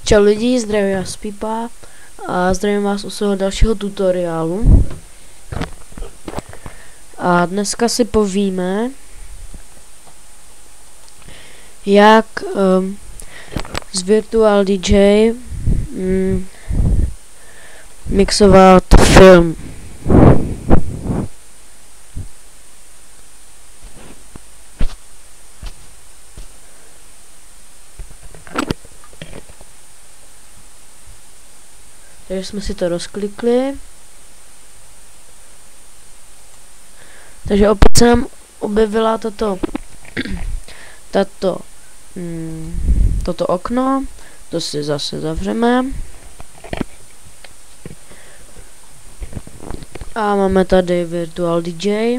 Čau lidi, zdravím vás Pipa a zdravím vás u svého dalšího tutoriálu. A dneska si povíme, jak z Virtual DJ mixovat film. Takže jsme si to rozklikli. Takže opět se nám objevila toto okno. To si zase zavřeme. A máme tady Virtual DJ.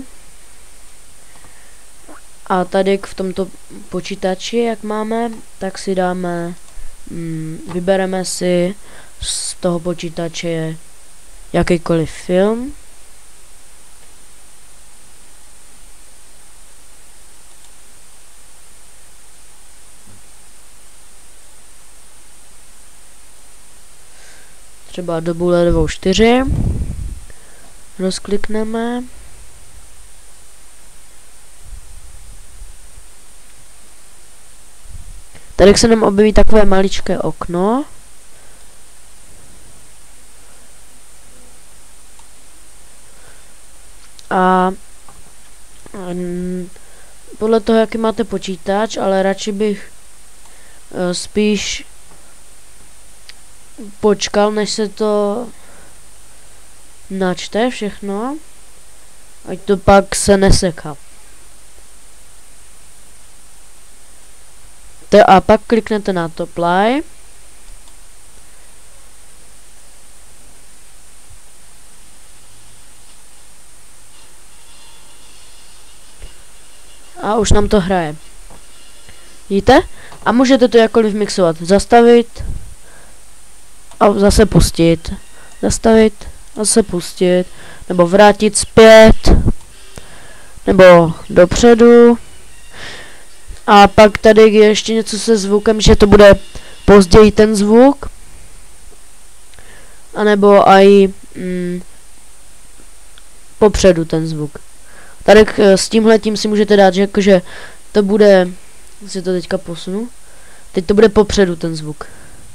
A tady v tomto počítači, jak máme, tak si dáme, vybereme si z toho počítače jakýkoliv film. Třeba dobu ledovou 4. Rozklikneme. Tady se nám objeví takové maličké okno. A podle toho, jaký máte počítač, ale radši bych spíš počkal, než se to načte všechno, ať to pak se neseká. A pak kliknete na to play. A už nám to hraje. Vidíte? A můžete to jakkoliv mixovat. Zastavit a zase pustit. Zastavit a zase pustit. Nebo vrátit zpět. Nebo dopředu. A pak tady je ještě něco se zvukem, že to bude později ten zvuk. A nebo i popředu ten zvuk. Tady s tímhletím si můžete dát, že jakože to bude, si to teďka posunu, teď to bude popředu ten zvuk.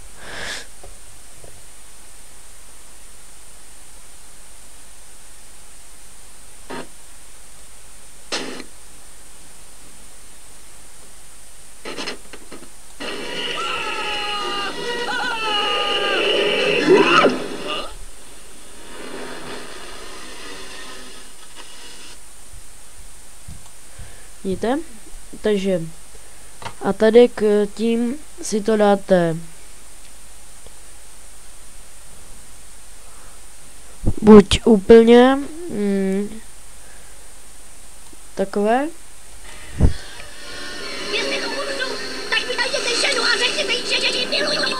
Vidíte? Takže a tady k tím si to dáte buď úplně takové. Jestli to budu, tak mi najděte ženu a řekněte jí, že ji miluju.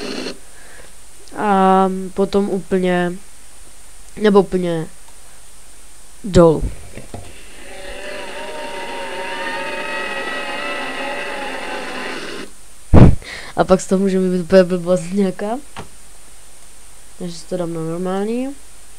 A potom úplně, nebo úplně dolů. A pak z toho může být úplně blbost nějaká. Takže si to dám na normální.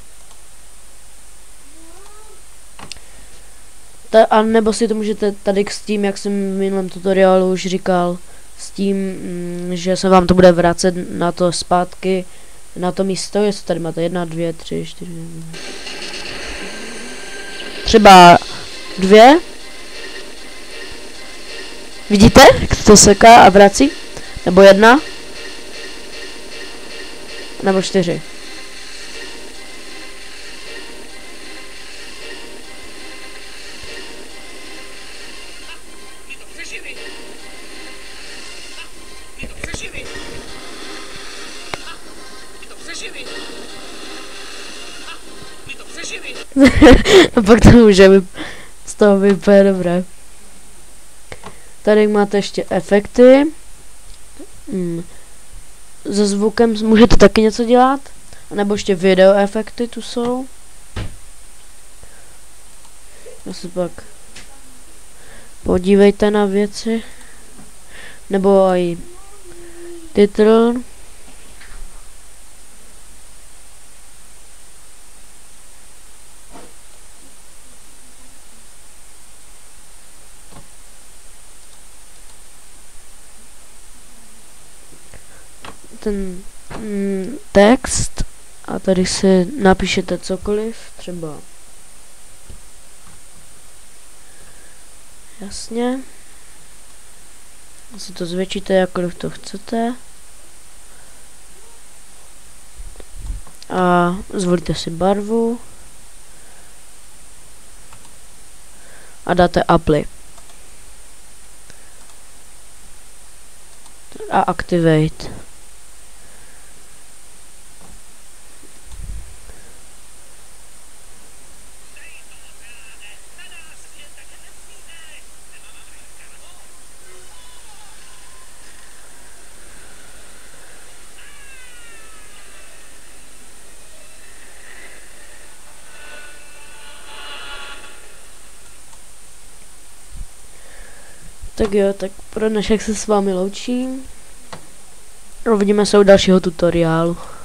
A nebo si to můžete tady s tím, jak jsem v minulém tutoriálu už říkal, s tím, že se vám to bude vracet na to zpátky, na to místo, jestli tady máte 1, 2, 3, 4, třeba 2. Vidíte, jak to seká a vrací? Nebo 1. Nebo 4. A pak to může z toho vypadat dobré. Tady máte ještě efekty. Se zvukem můžete taky něco dělat. A nebo ještě video efekty tu jsou. Asi pak podívejte na věci. Nebo i titul. ten text a tady si napíšete cokoliv, třeba jasně. Si to zvětšíte, jakkoliv to chcete. A zvolíte si barvu. A dáte apply. A activate. Tak jo, tak pro dnešek se s vámi loučím. Uvidíme se u dalšího tutoriálu.